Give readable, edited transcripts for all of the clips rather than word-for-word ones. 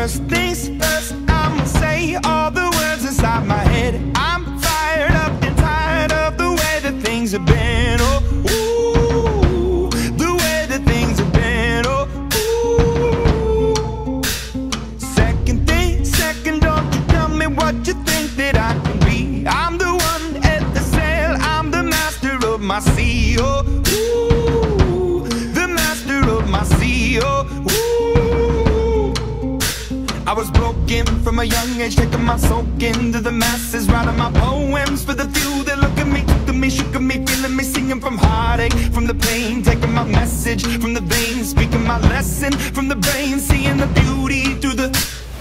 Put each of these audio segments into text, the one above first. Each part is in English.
First things first, I'ma say all the words inside my head. I'm fired up and tired of the way that things have been. Oh, ooh, the way that things have been. Oh, ooh. Second thing, second, don't you tell me what you think that I can be. I'm the one at the sail, I'm the master of my sea. Oh, ooh, the master of my sea. Oh, ooh. I was broken from a young age, taking my soak into the masses, writing my poems for the few that look at me, took at me, shook at me, feeling me, singing from heartache, from the pain, taking my message from the veins, speaking my lesson from the brain, seeing the beauty through the.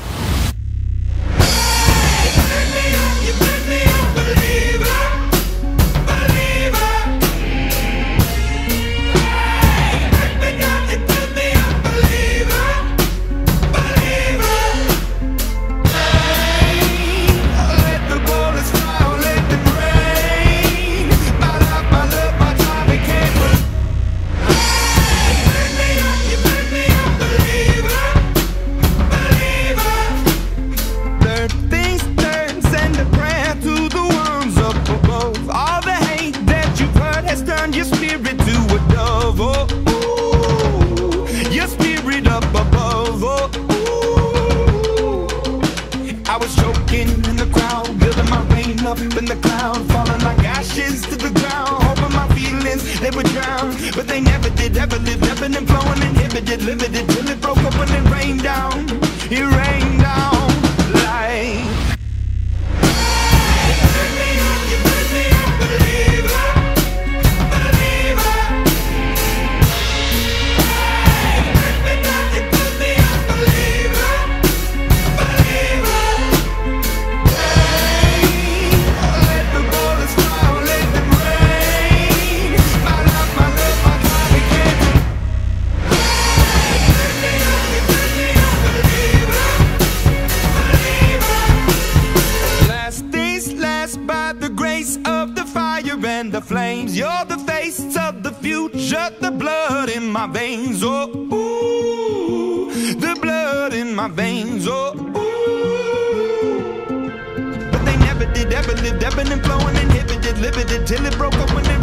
Hey, pick me up, you pick me up, believer, believer. Hey, pick me up, you pick me up, believer, believer. Your spirit to a dove, oh, ooh, your spirit up above, oh, ooh. I was choking in the crowd, building my rain up in the cloud, falling like ashes to the ground, hoping my feelings, they would drown, but they never did, ever lived, ebbing and flowing, inhibited, limited, till it broke up when it rained down, it rained down like. And the flames, you're the face of the future, the blood in my veins, oh, ooh, the blood in my veins, oh, ooh. But they never did, ever lived, ebbing and flowing, inhibited, limited, till it broke up when they